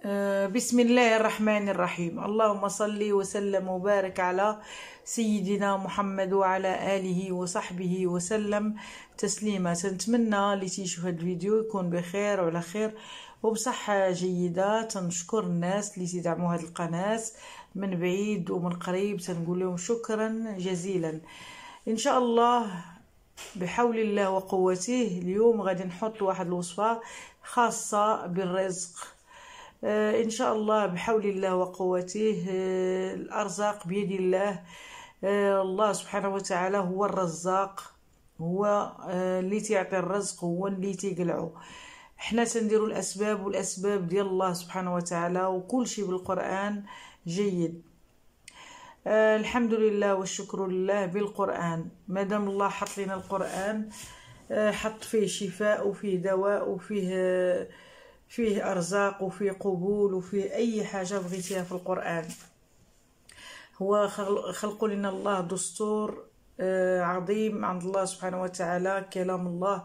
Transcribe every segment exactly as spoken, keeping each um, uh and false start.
آه، بسم الله الرحمن الرحيم. اللهم صل وسلم وبارك على سيدنا محمد وعلى آله وصحبه وسلم تسليما. نتمنى اللي تيشوف هذا الفيديو يكون بخير وعلى خير وبصحة جيدة. تنشكر الناس اللي تدعموا هذه القناة من بعيد ومن قريب، تنقول لهم شكرا جزيلا. ان شاء الله بحول الله وقوته اليوم غادي نحط واحد الوصفة خاصة بالرزق. آه إن شاء الله بحول الله وقوته. آه الأرزاق بيد الله. آه الله سبحانه وتعالى هو الرزاق، هو آه اللي تيعطي الرزق، هو اللي تيقلعو. حنا تنديروا الأسباب، والأسباب ديال الله سبحانه وتعالى، وكل شيء بالقرآن جيد. آه الحمد لله والشكر لله بالقرآن. مادام الله حط لنا القرآن، آه حط فيه شفاء وفيه دواء وفيه آه فيه أرزاق وفيه قبول وفيه أي حاجة بغيتيها في القرآن. هو خلق لنا الله دستور آه عظيم عند الله سبحانه وتعالى، كلام الله.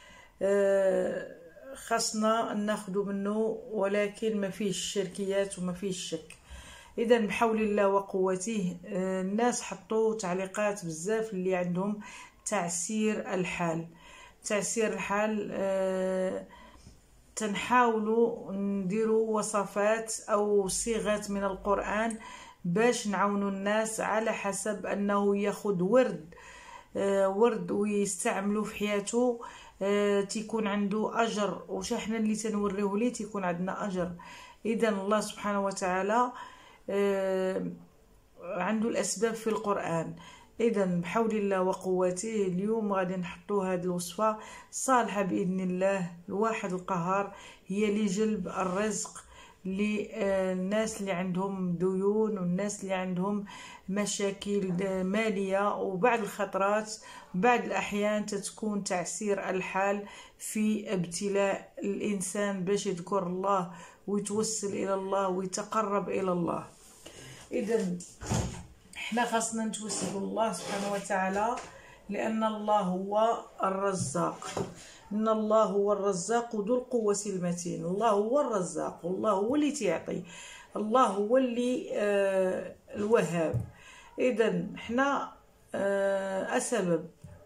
آه خاصنا ناخدو منه، ولكن ما فيش شركيات وما فيش شك. اذا بحول الله وقوته. آه الناس حطوا تعليقات بزاف اللي عندهم تعسير الحال. تعسير الحال آه تنحاولوا نديروا وصفات او صيغات من القرآن باش نعاونوا الناس على حسب انه ياخذ ورد آه ورد ويستعملوا في حياته. آه تيكون عنده اجر، وش احنا اللي تنوريه ليه تيكون عندنا اجر. اذا الله سبحانه وتعالى آه عنده الاسباب في القرآن. اذا بحول الله وقوته اليوم غادي نحطوا هذه الوصفه صالحه باذن الله الواحد القهار، هي لجلب الرزق للناس اللي عندهم ديون والناس اللي عندهم مشاكل ماليه. وبعض الخطرات بعض الاحيان تتكون تعسير الحال في ابتلاء الانسان باش يذكر الله ويتوسل الى الله ويتقرب الى الله. اذا احنا خاصنا نتوسلوا الله سبحانه وتعالى، لان الله هو الرزاق. ان الله هو الرزاق ذو القوة المتين. الله هو الرزاق، والله هو اللي تيعطي، الله هو اللي آه الوهاب. اذا احنا آه اسبب.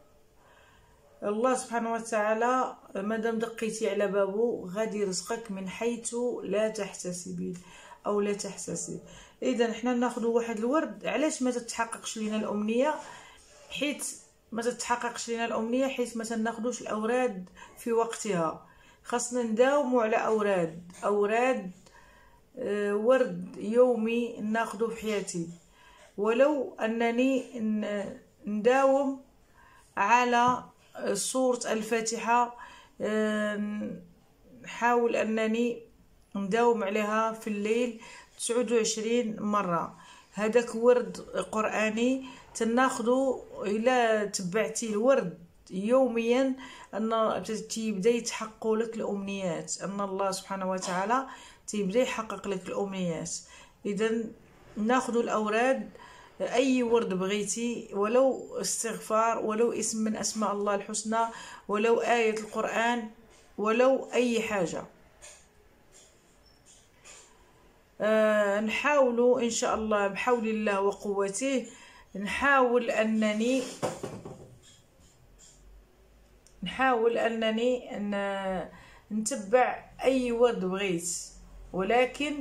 الله سبحانه وتعالى مادام دقيتي على بابه غادي يرزقك من حيث لا تحتسبين او لا تحتسب. اذا حنا ناخذ واحد الورد. علاش ما تتحققش لينا الامنيه؟ حيت ما تتحققش لينا الامنيه حيت ما تناخذوش الاوراد في وقتها. خاصنا نداوموا على اوراد اوراد آه ورد يومي ناخذه في حياتي. ولو انني نداوم على سوره الفاتحه، آه نحاول انني نداوم عليها في الليل تسعة وعشرين مرة. هذاك ورد قرآني تناخدو. إلا تبعتي الورد يوميا أن تيبدا يتحقق لك الأمنيات، أن الله سبحانه وتعالى تيبدا يحقق لك الأمنيات. إذا ناخدو الأوراد، أي ورد بغيتي، ولو استغفار، ولو اسم من أسماء الله الحسنى، ولو آية القرآن، ولو أي حاجة. آه نحاولوا ان شاء الله بحول الله وقوته. نحاول انني نحاول انني نتبع اي ورد بغيت، ولكن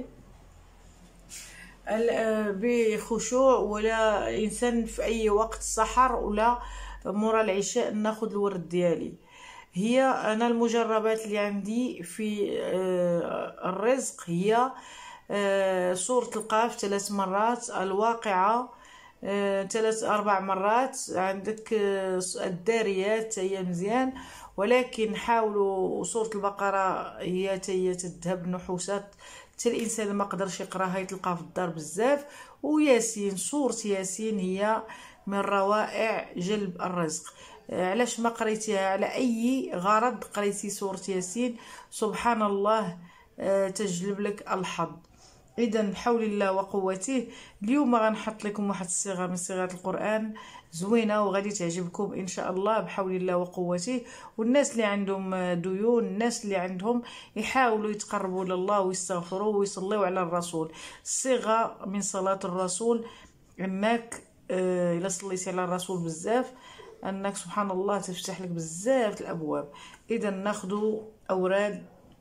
بخشوع. ولا انسان في اي وقت سحر ولا مورا العشاء ناخذ الورد ديالي. هي انا المجربات اللي عندي في آه الرزق هي آه سورة القاف ثلاث مرات، الواقعة آه ثلاث أربع مرات، عندك آه الداريات هي مزيان. ولكن حاولوا سورة البقرة هي هي تذهب نحوسات حتى الإنسان ما قدرش يقراها يتلقى في الدار بزاف. وياسين، سورة ياسين هي من روائع جلب الرزق. آه علاش ما قريتيها على أي غرض قريتي سورة ياسين سبحان الله آه تجلب لك الحظ. اذا بحول الله وقوته اليوم غنحط لكم واحد الصيغه من صيغات القران زوينه وغادي تعجبكم ان شاء الله بحول الله وقوته. والناس اللي عندهم ديون، الناس اللي عندهم، يحاولوا يتقربوا لله ويستغفروا ويصلوا على الرسول. الصيغه من صلاه الرسول انك آه الا صليتي على الرسول بزاف انك سبحان الله تفتح لك بزاف الابواب. اذا ناخذوا اوراد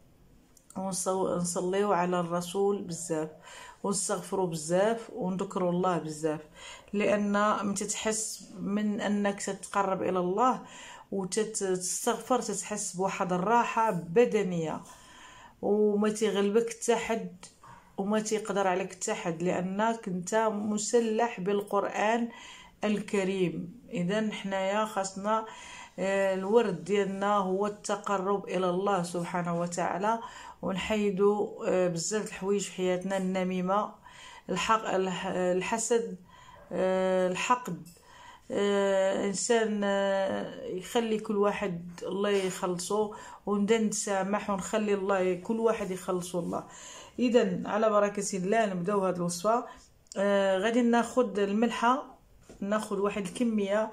ونصليو على الرسول بزاف ونستغفروا بزاف ونذكروا الله بزاف، لان متى تحس من انك تتقرب الى الله وتستغفر تتحس بواحد الراحه بدنيه وما تيغلبك حتى حد وما تيقدر عليك حتى حد، لانك انت مسلح بالقران الكريم. اذا حنايا خاصنا الورد ديالنا هو التقرب الى الله سبحانه وتعالى، ونحيدوا بزاف الحوايج في حياتنا، النميمه، الحق، الحسد، الحقد. انسان يخلي كل واحد الله يخلصه ونبدا نتسامح ونخلي الله كل واحد يخلصوا الله. اذا على بركه الله نبداو هذه الوصفه. آه غادي ناخذ الملحه، ناخذ واحد الكميه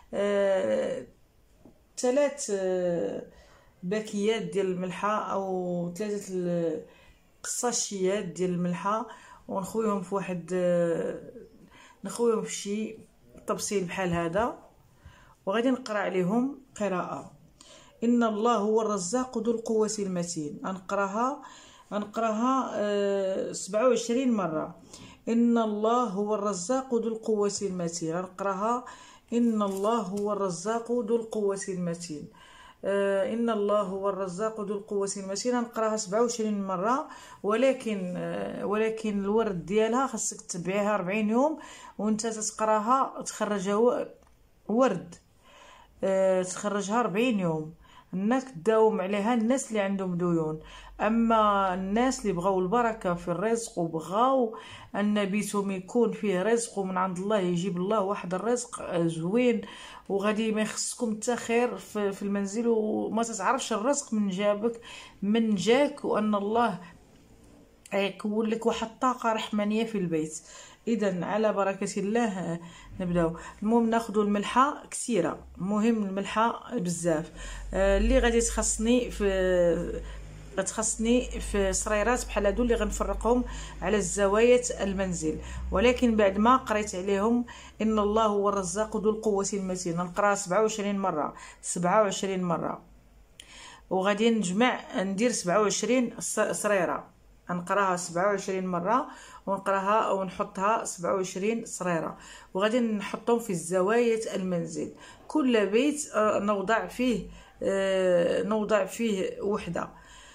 آه ثلاث آه باكيات ديال الملحه او ثلاثه قصاشيات ديال الملحه، ونخويهم في واحد آه نخويهم في شي طبسيل بحال هذا، وغادي نقرا عليهم قراءه. ان الله هو الرزاق ذو القوه المتين. غنقراها غنقراها آه سبعة وعشرين مره. ان الله هو الرزاق ذو القوه المتين. غنقراها ان الله هو الرزاق ذو القوه المتين. آه ان الله هو الرزاق ذو القوه المتين. غنقراها سبعة وعشرين مره، ولكن آه ولكن الورد ديالها خاصك تتبعيها أربعين يوم وانت تقراها تخرجها ورد. آه تخرجها أربعين يوم انك تداوم عليها الناس اللي عندهم ديون. اما الناس اللي بغاو البركه في الرزق وبغاو ان بيتهم يكون فيه رزق ومن عند الله يجيب الله واحد الرزق زوين وغادي ما يخصكم حتى خير في المنزل وما تتعرفش الرزق من جابك من جاك، وان الله يكون لك واحد الطاقه رحمانيه في البيت. اذا على بركه الله نبداو. المهم ناخذوا الملحه كثيره، مهم الملحه بزاف. آه اللي غادي تخصني في غتخصني في صريرات بحال هادو اللي غنفرقهم على الزوايا المنزل، ولكن بعد ما قريت عليهم ان الله هو الرزاق ذو القوه المتين نقراها سبعة وعشرين مره سبعة وعشرين مره، وغادي نجمع ندير سبعة وعشرين صريره نقراها سبعة وعشرين مره ونقراها ونحطها سبعة وعشرين صريره، وغادي نحطهم في الزوايا المنزل. كل بيت نوضع فيه نوضع فيه وحده.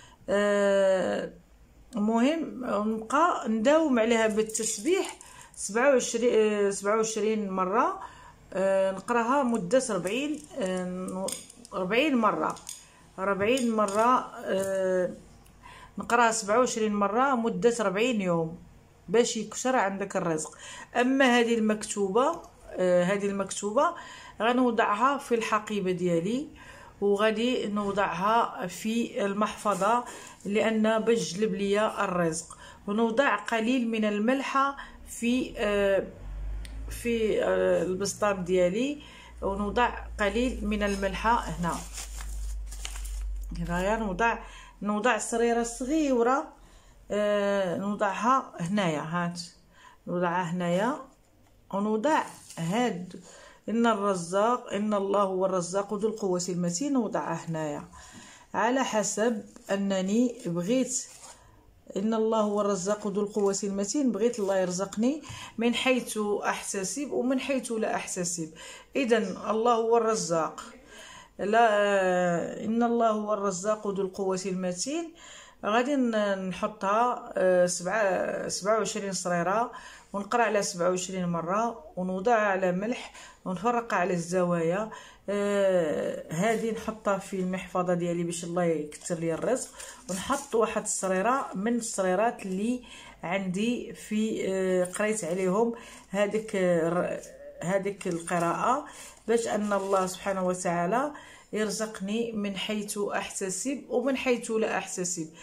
مهم نبقى نداوم عليها بالتسبيح سبعة وعشرين سبعة وعشرين مره، نقراها مده أربعين أربعين مره أربعين مره، نقراها سبعة وعشرين مره مده أربعين يوم باش يكثر عندك الرزق. اما هذه المكتوبه هذه المكتوبه غنوضعها في الحقيبه ديالي وغادي نوضعها في المحفظه لان باش تجلب ليا الرزق، ونوضع قليل من الملحه في في البسطام ديالي، ونوضع قليل من الملحه هنا هنايا. نوضع نوضع صريره صغيره نوضعها هنايا، هات نوضعها هنايا، ونوضع هاد ان الرزاق ان الله هو الرزاق ذو القوه المتين نوضعها هنايا على حسب انني بغيت. ان الله هو الرزاق ذو القوه المتين بغيت الله يرزقني من حيث احتسب ومن حيث لا احتسب. اذا الله هو الرزاق، لا ان الله هو الرزاق ذو القوه المتين غادي نحطها سبعة سبعة وعشرين صريره ونقرا على سبعة وعشرين مره ونوضعها على ملح ونفرقها على الزوايا. آه هذه نحطها في المحفظه ديالي باش الله يكثر لي الرزق، ونحط واحد الصريره من الصريرات اللي عندي في آه قريت عليهم هذيك آه هذيك القراءه باش ان الله سبحانه وتعالى يرزقني من حيث احتسب ومن حيث لا احتسب.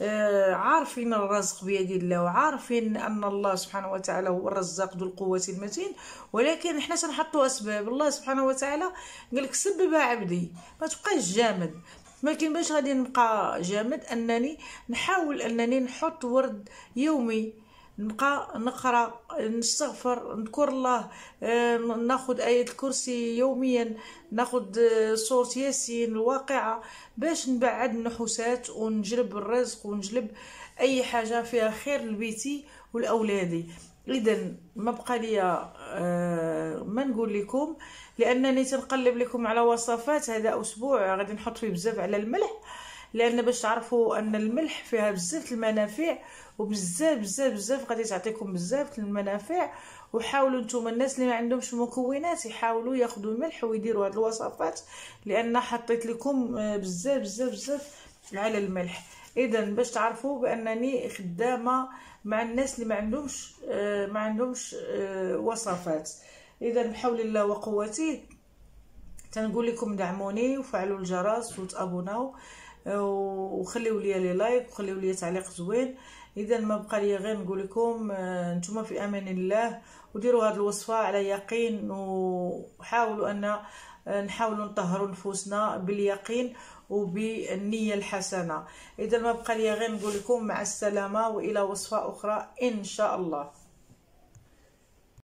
آه، عارفين الرزق بيد الله، وعارفين ان الله سبحانه وتعالى هو الرزاق ذو القوه المتين، ولكن حنا تنحطوا اسباب. الله سبحانه وتعالى قال لك سبب عبدي، ما تبقاش جامد. ما كاين باش غادي نبقى جامد انني نحاول انني نحط ورد يومي، نبقى نقرا، نستغفر، نذكر الله، آه، ناخذ آية الكرسي يوميا، ناخذ آه، سورة ياسين، الواقعة، باش نبعد النحوسات ونجلب الرزق ونجلب اي حاجة فيها خير لبيتي ولأولادي. اذا ما بقى ليا آه، ما نقول لكم، لانني تنقلب لكم على وصفات. هذا اسبوع غادي نحط فيه بزاف على الملح، لان باش تعرفوا ان الملح فيها بزاف المنافع، وبزاف بزاف بزاف غادي تعطيكم بزاف المنافع. وحاولوا نتوما الناس اللي ما عندهمش مكونات يحاولوا ياخذوا الملح ويديروا هذه الوصفات، لان حطيت لكم بزاف بزاف بزاف على الملح. اذا باش تعرفوا بانني خدامه مع الناس اللي ما عندهمش ما عندهمش وصفات. اذا بحول الله وقوته تنقول لكم دعموني وفعلوا الجرس وتابوناو وخليوا لي لي لايك وخليوا لي تعليق زوين. اذا ما بقى لي غير نقول لكم نتوما في امان الله، وديروا هذه الوصفه على يقين، وحاولوا ان نحاولوا نطهروا نفوسنا باليقين وبالنيه الحسنه. اذا ما بقى لي غير نقول لكم مع السلامه، والى وصفه اخرى ان شاء الله.